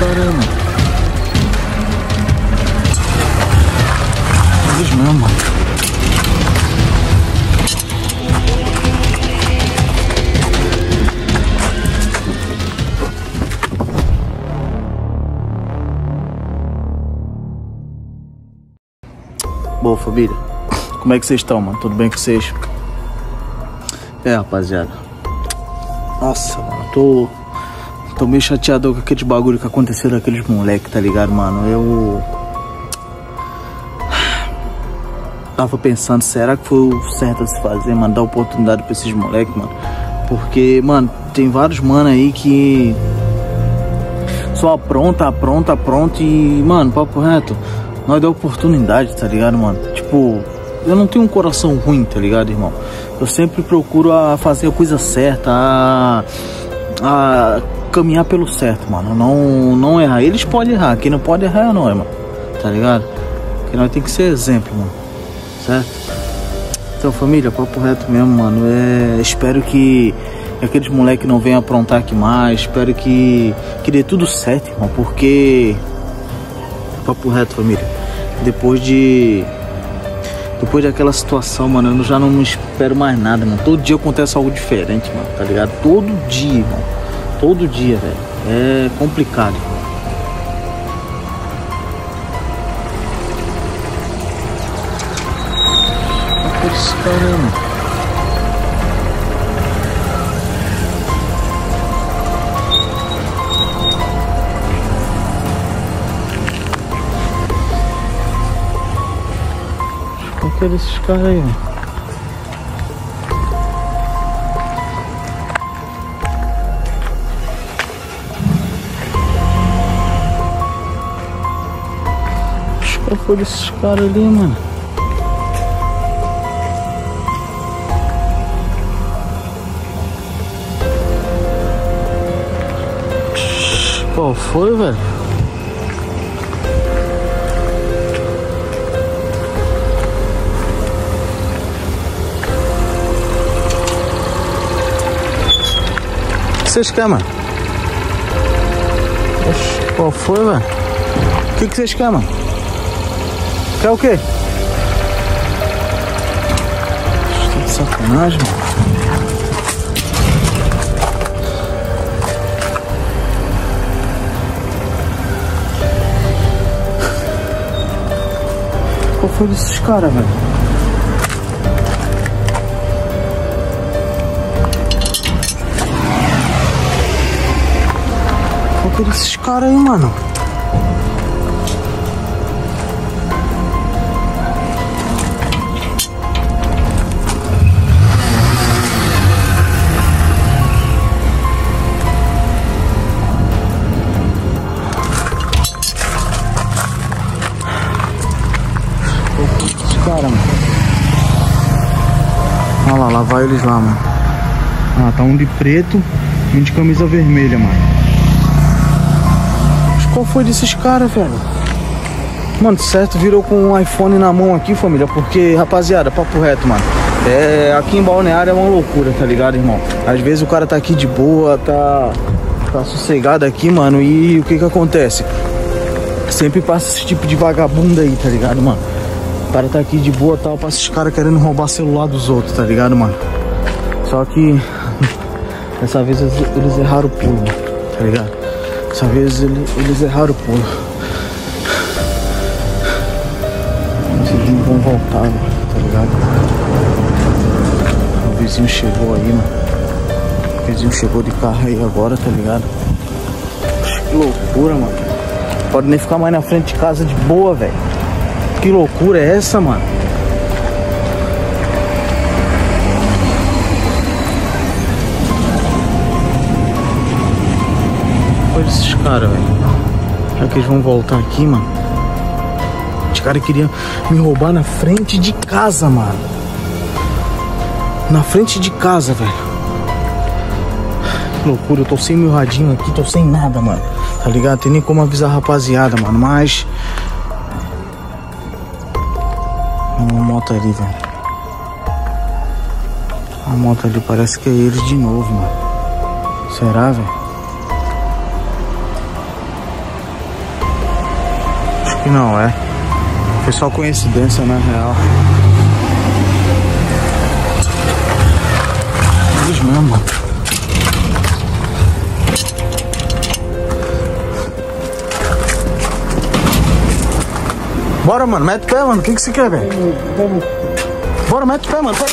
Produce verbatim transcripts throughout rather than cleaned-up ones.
caras, mano. Eles mesmo, mano. Boa, família. Como é que vocês estão, mano? Tudo bem com vocês? É, rapaziada. Nossa, mano, tô... Tô meio chateado com aqueles bagulho que aconteceram aqueles moleque, tá ligado, mano? Eu... Tava pensando, será que foi o certo a se fazer, mano? Dar oportunidade pra esses moleques, mano. Porque, mano, tem vários mano aí que... Só apronta, apronta, apronta e... Mano, papo reto... Nós dá oportunidade, tá ligado, mano? Tipo, eu não tenho um coração ruim, tá ligado, irmão? Eu sempre procuro a fazer a coisa certa, a, a caminhar pelo certo, mano. Não, não errar. Eles podem errar, quem não pode errar é nós, mano. Tá ligado? Porque nós tem que ser exemplo, mano. Certo? Então, família, papo reto mesmo, mano. É, espero que aqueles moleques não venham aprontar aqui mais. Espero que, que dê tudo certo, irmão. Porque... Papo reto, família. Depois de... Depois daquela situação, mano, eu já não espero mais nada, mano. Todo dia acontece algo diferente, mano, tá ligado? Todo dia, irmão. Todo dia, velho. É complicado. Olha esse caramba. Qual que é desses caras aí, mano? Qual foi desses caras ali, mano? Qual foi, velho? O que vocês querem, mano? Oxe, qual foi, velho? O que que vocês querem, mano? Quer o quê? Estou de sacanagem, mano. Qual foi desses caras, velho? Por esses caras aí, mano. Esses caras, mano. Olha lá, lá vai eles lá, mano. Ah, tá um de preto e um de camisa vermelha, mano. Qual foi desses caras, velho? Mano, certo, virou com um iPhone na mão aqui, família. Porque, rapaziada, papo reto, mano. É, aqui em Balneário é uma loucura, tá ligado, irmão? Às vezes o cara tá aqui de boa, tá, tá sossegado aqui, mano. E o que que acontece? Sempre passa esse tipo de vagabundo aí, tá ligado, mano? O cara tá aqui de boa, tal, passa esses caras querendo roubar celular dos outros, tá ligado, mano? Só que dessa vez eles, eles erraram o pulo, tá ligado? Dessa vez eles, eles erraram o pulo. Eles não vão voltar, tá ligado? O vizinho chegou aí, mano. O vizinho chegou de carro aí agora, tá ligado? Que loucura, mano. Pode nem ficar mais na frente de casa de boa, velho. Que loucura é essa, mano? Olha esses caras, velho. Será que eles vão voltar aqui, mano? Os caras queriam me roubar na frente de casa, mano. Na frente de casa, velho. Que loucura, eu tô sem meu radinho aqui, tô sem nada, mano. Tá ligado? Tem nem como avisar a rapaziada, mano. Mas... uma moto ali, velho. A moto ali parece que é eles de novo, mano. Será, velho? que não é. Foi só coincidência, na real. Eles mesmo, mano. Bora, mano, mete o pé, mano. O que que você quer, velho? Bora, mete o pé, mano.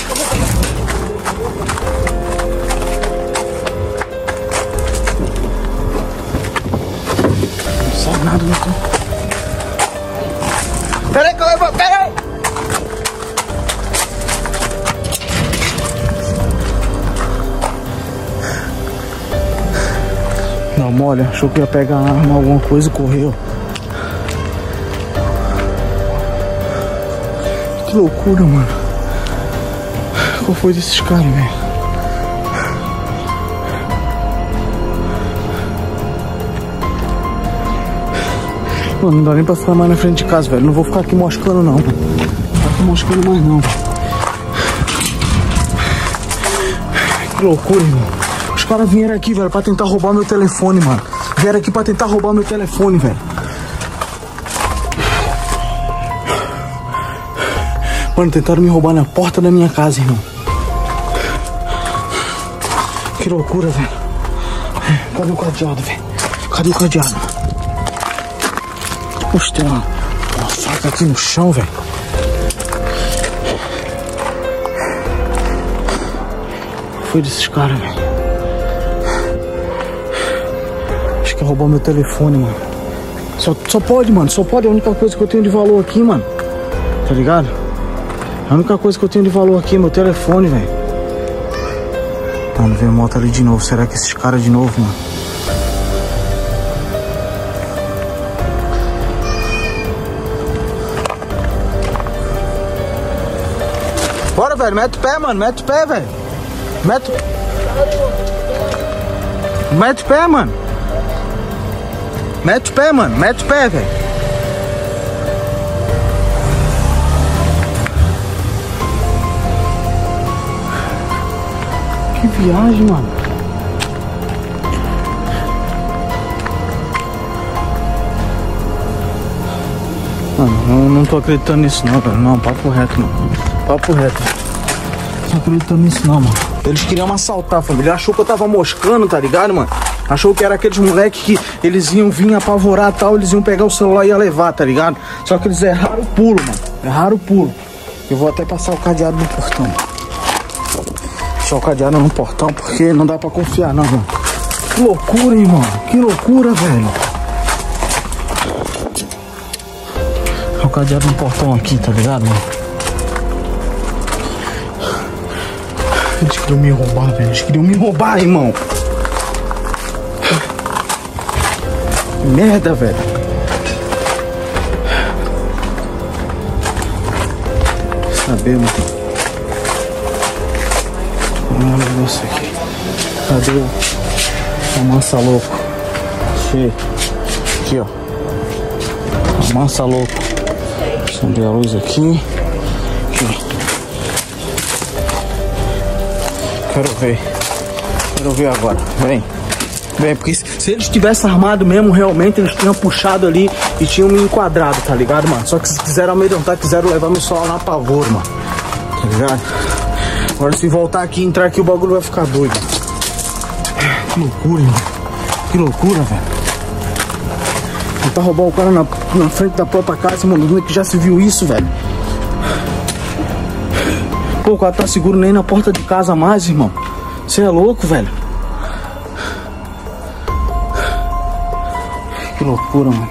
Não sabe nada, não tem. Pera aí que eu levo, pera aí! Não, molha, achou que ia pegar arma, alguma coisa e correu. Que loucura, mano. Qual foi desses caras, velho? Mano, não dá nem pra ficar mais na frente de casa, velho. Não vou ficar aqui moscando, não. Não vou ficar aqui moscando mais, não. Que loucura, irmão. Os caras vieram aqui, velho, pra tentar roubar meu telefone, mano. Vieram aqui pra tentar roubar meu telefone, velho. Mano, tentaram me roubar na porta da minha casa, irmão. Que loucura, velho. Cadê o cadeado, velho? Cadê o cadeado? Poxa, tem uma, uma faca aqui no chão, velho. Foi desses caras, velho. Acho que roubou meu telefone, mano. Só, só pode, mano. Só pode. É a única coisa que eu tenho de valor aqui, mano. Tá ligado? A única coisa que eu tenho de valor aqui é meu telefone, velho. Mano, veio moto ali de novo. Será que esses caras de novo, mano? Bora, velho. Mete o pé, mano. Mete o pé, velho. Mete... Mete o pé, mano. Mete o pé, mano. Mete o pé, velho. Que viagem, mano. Mano, eu não tô acreditando nisso não, velho. Não, papo reto, mano. Papo reto. Não tô acreditando nisso não, mano. Eles queriam me assaltar, família. Achou que eu tava moscando, tá ligado, mano? Achou que era aqueles moleques que eles iam vir apavorar e tal. Eles iam pegar o celular e ia levar, tá ligado? Só que eles erraram o pulo, mano. Erraram o pulo. Eu vou até passar o cadeado no portão. Deixar o cadeado no portão porque não dá pra confiar, não, mano. Que loucura, irmão. Que loucura, velho. Deixar o cadeado no portão aqui, tá ligado, mano? Eles queriam me roubar, velho. Eles queriam me roubar, irmão. Merda, velho. Saber, mano. Olha o negócio aqui. Cadê o, o mansa louco? Achei. Aqui, ó. O mansa louco. Acender a luz aqui. Aqui. Quero ver. Quero ver agora. Vem. Vem, porque se, se eles tivessem armado mesmo, realmente eles tinham puxado ali e tinham me enquadrado, tá ligado, mano? Só que se quiseram amedrontar, quiseram levar meu celular na pavor, mano. Tá ligado? Agora se voltar aqui e entrar aqui, o bagulho vai ficar doido. Que loucura, mano. Que loucura, velho. Tentar roubar o cara na, na frente da própria casa, mano. Que já se viu isso, velho. Pô, o cara tá seguro nem na porta de casa mais, irmão. Você é louco, velho. Que loucura, mano.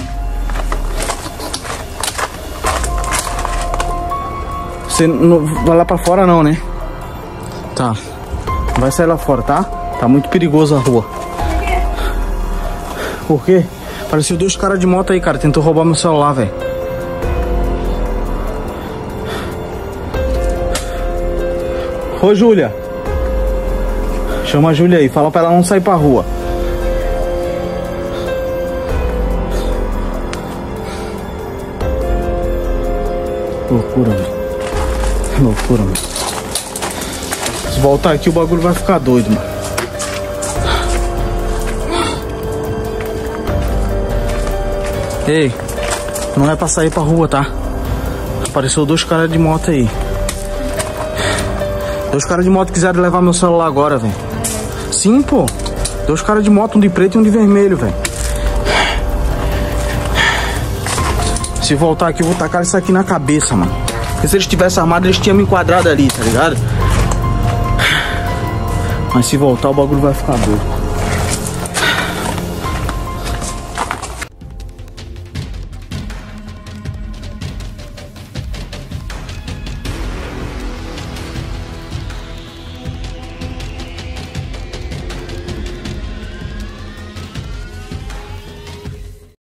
Você não vai lá pra fora não, né? Tá. Não vai sair lá fora, tá? Tá muito perigoso a rua. Por quê? Apareceu dois caras de moto aí, cara. Tentou roubar meu celular, velho. Ô, Júlia. Chama a Júlia aí. Fala pra ela não sair pra rua. Loucura, velho. Loucura, mano. Se voltar aqui o bagulho vai ficar doido, mano. Ei. Não é pra sair pra rua, tá? Apareceu dois caras de moto aí. Dois caras de moto quiseram levar meu celular agora, velho. Sim, pô. Dois caras de moto, um de preto e um de vermelho, velho. Se voltar aqui, eu vou tacar isso aqui na cabeça, mano. Porque se eles tivessem armado, eles tinham me enquadrado ali, tá ligado? Mas se voltar, o bagulho vai ficar doido.